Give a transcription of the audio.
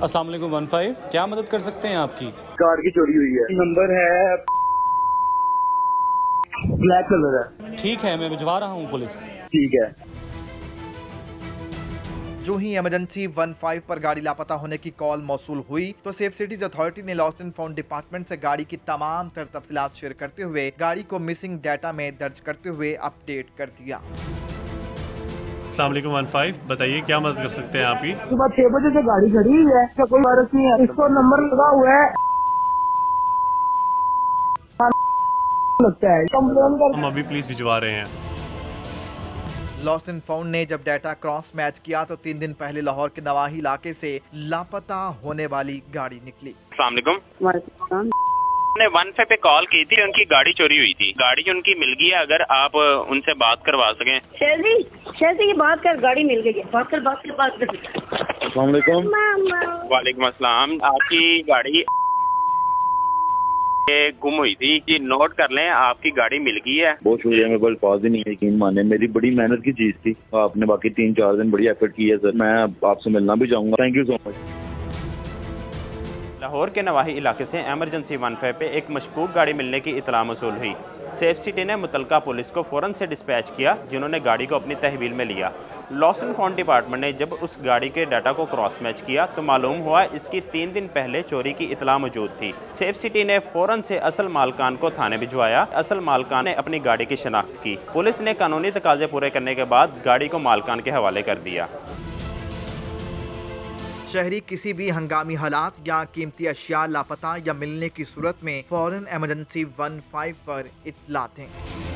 अस्सलाम वालेकुम 15, क्या मदद कर सकते हैं आपकी? कार की चोरी हुई है। नंबर है ब्लैक कलर है। ठीक है, मैं भिजवा रहा हूँ पुलिस। ठीक है। जो ही इमरजेंसी 15 पर गाड़ी लापता होने की कॉल मौसूल हुई तो सेफ सिटीज अथॉरिटी ने लॉस्ट एंड फाउंड डिपार्टमेंट से गाड़ी की तमाम तर तफसीलात शेयर करते हुए गाड़ी को मिसिंग डाटा में दर्ज करते हुए अपडेट कर दिया। अस्सलाम वालेकुम 15, बताइए क्या मदद कर सकते हैं आपकी? सुबह 6 बजे से गाड़ी खड़ी हुई है, इसका कोई वायरस नहीं है। इसको नंबर लगा हुआ है, लगता है कंप्लेन कर। हम अभी पुलिस भिजवा रहे हैं। लॉस्ट एंड फाउंड ने जब डाटा क्रॉस मैच किया तो 3 दिन पहले लाहौर के नवाही इलाके से लापता होने वाली गाड़ी निकली। अस्सलाम वालेकुम। ने 15 पे कॉल की थी, उनकी गाड़ी चोरी हुई थी। गाड़ी उनकी मिल गई है, अगर आप उनसे बात करवा सकें। शेरजी की बात कर, गाड़ी मिल गई है। बात कर। अस्सलाम वालेकुम। वालेकुम अस्सलाम। आपकी गाड़ी गुम हुई थी जी, नोट कर लें, आपकी गाड़ी मिल गई है। बहुत शुक्रिया, मेरे पास पास ही नहीं है, यकीन माने मेरी बड़ी मेहनत की चीज थी। आपने बाकी 3-4 दिन बड़ी एफर्ट की है सर, मैं आपसे मिलना भी चाहूंगा। Thank you so much. Lahore के नवाही इलाके से इमरजेंसी 15 पे एक मशकूक गाड़ी मिलने की इतला मौसूल हुई। सेफ सिटी ने मुतलका पुलिस को फ़ौरन से डिस्पैच किया, जिन्होंने गाड़ी को अपनी तहवील में लिया। लॉस्ट एंड फाउंड डिपार्टमेंट ने जब उस गाड़ी के डाटा को क्रॉस मैच किया तो मालूम हुआ इसकी 3 दिन पहले चोरी की इतला मौजूद थी। सेफ सिटी ने फ़ौरन से असल मालकान को थाने भिजवाया। असल मालकान ने अपनी गाड़ी की शनाख्त की। पुलिस ने कानूनी तकाजे पूरे करने के बाद गाड़ी को मालकान के हवाले कर दिया। शहरी किसी भी हंगामी हालात या कीमती अशिया लापता या मिलने की सूरत में फौरन इमरजेंसी 15 पर इत्तला दें।